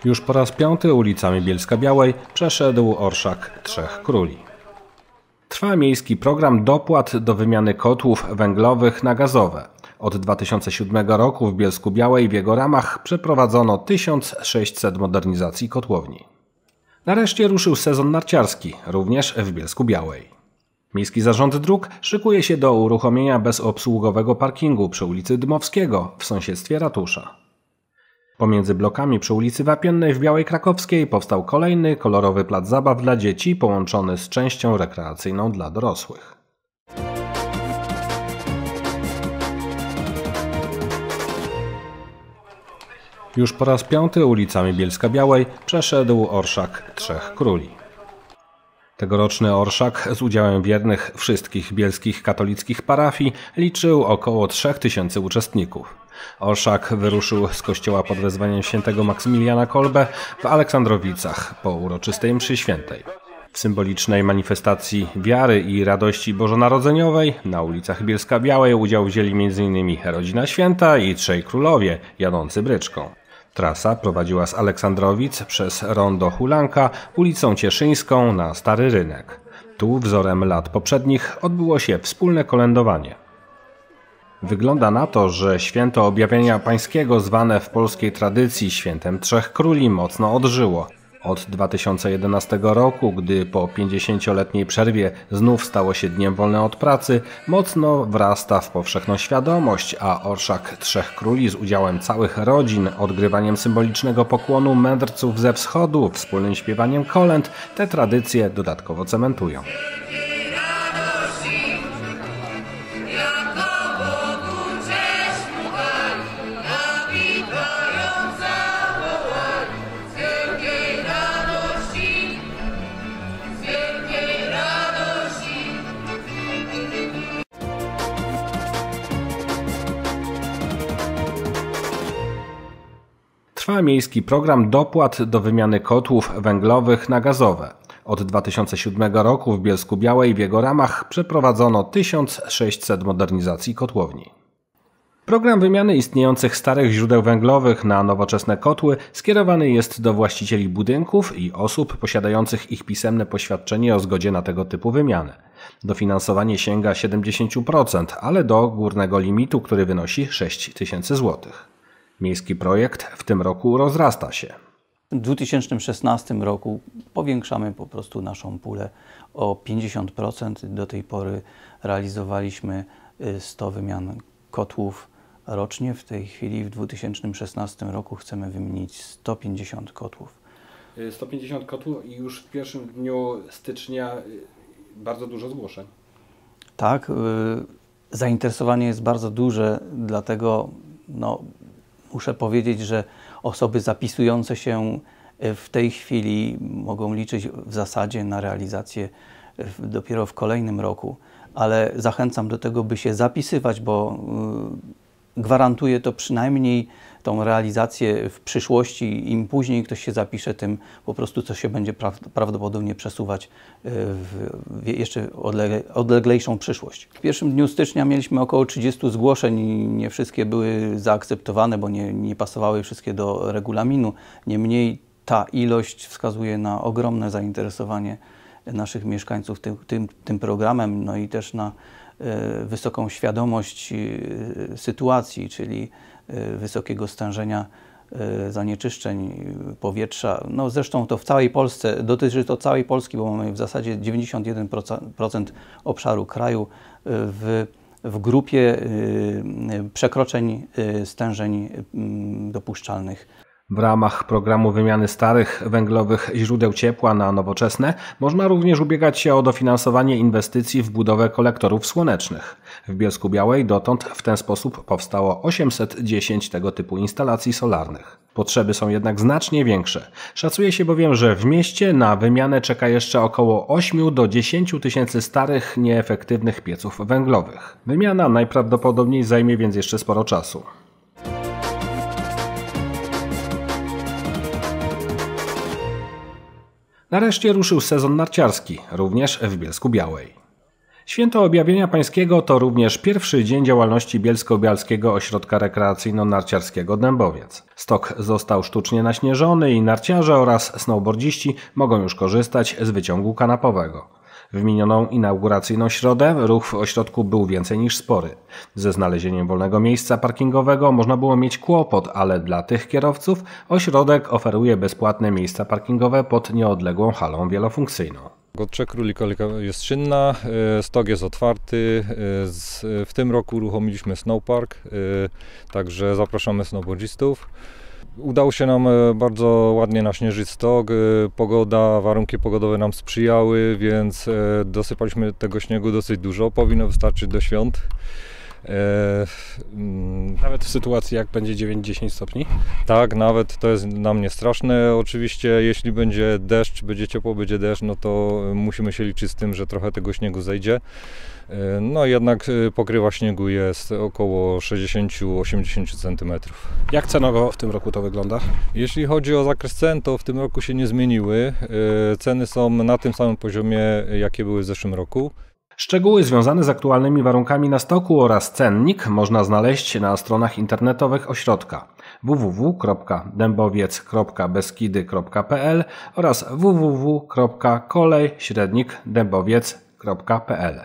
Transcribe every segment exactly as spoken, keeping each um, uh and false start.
Już po raz piąty ulicami Bielska-Białej przeszedł orszak Trzech Króli. Trwa miejski program dopłat do wymiany kotłów węglowych na gazowe. Od dwa tysiące siódmego roku w Bielsku-Białej w jego ramach przeprowadzono tysiąc sześćset modernizacji kotłowni. Nareszcie ruszył sezon narciarski, również w Bielsku-Białej. Miejski Zarząd Dróg szykuje się do uruchomienia bezobsługowego parkingu przy ulicy Dmowskiego w sąsiedztwie ratusza. Pomiędzy blokami przy ulicy Wapiennej w Białej Krakowskiej powstał kolejny kolorowy plac zabaw dla dzieci połączony z częścią rekreacyjną dla dorosłych. Już po raz piąty ulicami Bielska-Białej przeszedł orszak Trzech Króli. Tegoroczny orszak z udziałem wiernych wszystkich bielskich katolickich parafii liczył około trzech tysięcy uczestników. Orszak wyruszył z kościoła pod wezwaniem świętego Maksymiliana Kolbe w Aleksandrowicach po uroczystej mszy świętej. W symbolicznej manifestacji wiary i radości bożonarodzeniowej na ulicach Bielska-Białej udział wzięli między innymi Rodzina Święta i Trzej Królowie jadący bryczką. Trasa prowadziła z Aleksandrowic przez rondo Hulanka ulicą Cieszyńską na Stary Rynek. Tu wzorem lat poprzednich odbyło się wspólne kolędowanie. Wygląda na to, że święto Objawienia Pańskiego zwane w polskiej tradycji Świętem Trzech Króli mocno odżyło. Od dwa tysiące jedenastego roku, gdy po pięćdziesięcioletniej przerwie znów stało się dniem wolnym od pracy, mocno wrasta w powszechną świadomość, a orszak Trzech Króli z udziałem całych rodzin, odgrywaniem symbolicznego pokłonu mędrców ze wschodu, wspólnym śpiewaniem kolęd, te tradycje dodatkowo cementują. Trwa miejski program dopłat do wymiany kotłów węglowych na gazowe. Od dwa tysiące siódmego roku w Bielsku-Białej w jego ramach przeprowadzono tysiąc sześćset modernizacji kotłowni. Program wymiany istniejących starych źródeł węglowych na nowoczesne kotły skierowany jest do właścicieli budynków i osób posiadających ich pisemne poświadczenie o zgodzie na tego typu wymianę. Dofinansowanie sięga siedemdziesiąt procent, ale do górnego limitu, który wynosi sześć tysięcy złotych. Miejski projekt w tym roku rozrasta się. W dwa tysiące szesnastym roku powiększamy po prostu naszą pulę o pięćdziesiąt procent. Do tej pory realizowaliśmy sto wymian kotłów rocznie. W tej chwili w dwa tysiące szesnastym roku chcemy wymienić sto pięćdziesiąt kotłów. sto pięćdziesiąt kotłów i już w pierwszym dniu stycznia bardzo dużo zgłoszeń. Tak, zainteresowanie jest bardzo duże, dlatego no, muszę powiedzieć, że osoby zapisujące się w tej chwili mogą liczyć w zasadzie na realizację dopiero w kolejnym roku, ale zachęcam do tego, by się zapisywać, bo gwarantuje to przynajmniej tą realizację w przyszłości. Im później ktoś się zapisze, tym po prostu to się będzie prawdopodobnie przesuwać w jeszcze odleglejszą przyszłość. W pierwszym dniu stycznia mieliśmy około trzydziestu zgłoszeń i nie wszystkie były zaakceptowane, bo nie, nie pasowały wszystkie do regulaminu. Niemniej ta ilość wskazuje na ogromne zainteresowanie naszych mieszkańców tym, tym, tym programem, no i też na y, wysoką świadomość y, sytuacji, czyli y, wysokiego stężenia y, zanieczyszczeń powietrza. No zresztą to w całej Polsce, dotyczy to całej Polski, bo mamy w zasadzie dziewięćdziesiąt jeden procent obszaru kraju y, w, w grupie y, przekroczeń y, stężeń y, dopuszczalnych. W ramach programu wymiany starych węglowych źródeł ciepła na nowoczesne można również ubiegać się o dofinansowanie inwestycji w budowę kolektorów słonecznych. W Bielsku-Białej dotąd w ten sposób powstało osiemset dziesięć tego typu instalacji solarnych. Potrzeby są jednak znacznie większe. Szacuje się bowiem, że w mieście na wymianę czeka jeszcze około ośmiu do dziesięciu tysięcy starych, nieefektywnych pieców węglowych. Wymiana najprawdopodobniej zajmie więc jeszcze sporo czasu. Nareszcie ruszył sezon narciarski, również w Bielsku-Białej. Święto Objawienia Pańskiego to również pierwszy dzień działalności Bielsko-Bialskiego Ośrodka Rekreacyjno-Narciarskiego Dębowiec. Stok został sztucznie naśnieżony i narciarze oraz snowboardziści mogą już korzystać z wyciągu kanapowego. W minioną inauguracyjną środę ruch w ośrodku był więcej niż spory. Ze znalezieniem wolnego miejsca parkingowego można było mieć kłopot, ale dla tych kierowców ośrodek oferuje bezpłatne miejsca parkingowe pod nieodległą halą wielofunkcyjną. Od Trzech Króli kolejka jest czynna, stok jest otwarty. W tym roku uruchomiliśmy snowpark, także zapraszamy snowboardzistów. Udało się nam bardzo ładnie naśnieżyć stok, pogoda, warunki pogodowe nam sprzyjały, więc dosypaliśmy tego śniegu dosyć dużo, powinno wystarczyć do świąt. Nawet w sytuacji jak będzie dziewięć dziesięć stopni? Tak, nawet to jest dla mnie straszne. Oczywiście jeśli będzie deszcz, będzie ciepło, będzie deszcz, no to musimy się liczyć z tym, że trochę tego śniegu zejdzie. No jednak pokrywa śniegu jest około sześćdziesiąt do osiemdziesięciu centymetrów. Jak cenowo w tym roku to wygląda? Jeśli chodzi o zakres cen, to w tym roku się nie zmieniły. Ceny są na tym samym poziomie, jakie były w zeszłym roku. Szczegóły związane z aktualnymi warunkami na stoku oraz cennik można znaleźć na stronach internetowych ośrodka w w w kropka dębowiec kropka beskidy kropka p l oraz w w w kropka kolej średnik dębowiec kropka p l.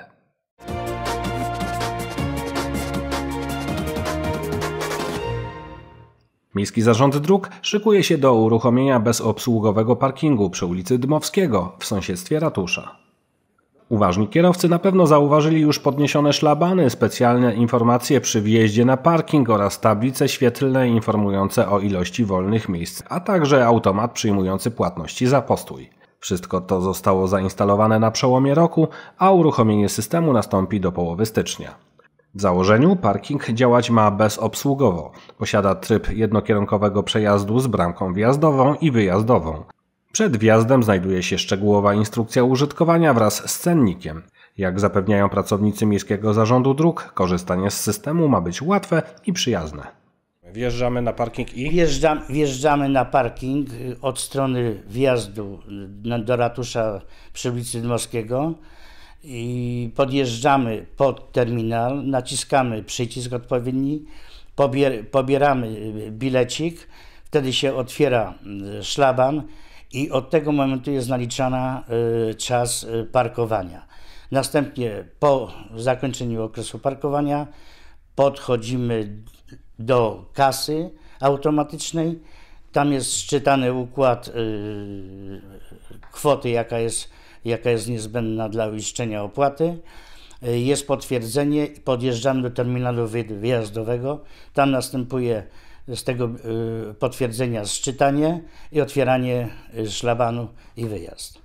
Miejski Zarząd Dróg szykuje się do uruchomienia bezobsługowego parkingu przy ulicy Dmowskiego w sąsiedztwie ratusza. Uważni kierowcy na pewno zauważyli już podniesione szlabany, specjalne informacje przy wjeździe na parking oraz tablice świetlne informujące o ilości wolnych miejsc, a także automat przyjmujący płatności za postój. Wszystko to zostało zainstalowane na przełomie roku, a uruchomienie systemu nastąpi do połowy stycznia. W założeniu parking działać ma bezobsługowo. Posiada tryb jednokierunkowego przejazdu z bramką wjazdową i wyjazdową. Przed wjazdem znajduje się szczegółowa instrukcja użytkowania wraz z cennikiem. Jak zapewniają pracownicy Miejskiego Zarządu Dróg, korzystanie z systemu ma być łatwe i przyjazne. Wjeżdżamy na parking i... Wjeżdżamy, wjeżdżamy na parking od strony wjazdu do ratusza przy ulicy Dmowskiego i podjeżdżamy pod terminal, naciskamy przycisk odpowiedni, pobier, pobieramy bilecik, wtedy się otwiera szlaban i od tego momentu jest naliczana y, czas y, parkowania. Następnie po zakończeniu okresu parkowania podchodzimy do kasy automatycznej. Tam jest szczytany układ y, kwoty, jaka jest, jaka jest niezbędna dla uiszczenia opłaty. Y, jest potwierdzenie i podjeżdżamy do terminalu wyjazdowego. Tam następuje z tego y, potwierdzenia zczytanie i otwieranie y, szlabanu i wyjazd.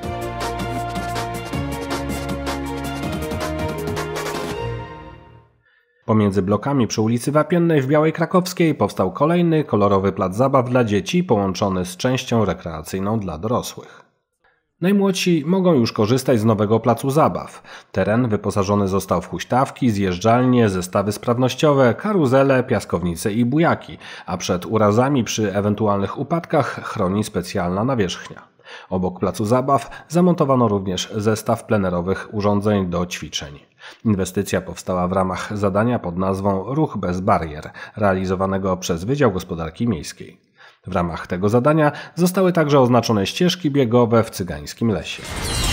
Pomiędzy blokami przy ulicy Wapiennej w Białej Krakowskiej powstał kolejny kolorowy plac zabaw dla dzieci połączony z częścią rekreacyjną dla dorosłych. Najmłodsi mogą już korzystać z nowego placu zabaw. Teren wyposażony został w huśtawki, zjeżdżalnie, zestawy sprawnościowe, karuzele, piaskownice i bujaki, a przed urazami przy ewentualnych upadkach chroni specjalna nawierzchnia. Obok placu zabaw zamontowano również zestaw plenerowych urządzeń do ćwiczeń. Inwestycja powstała w ramach zadania pod nazwą Ruch bez barier, realizowanego przez Wydział Gospodarki Miejskiej. W ramach tego zadania zostały także oznaczone ścieżki biegowe w Cygańskim Lesie.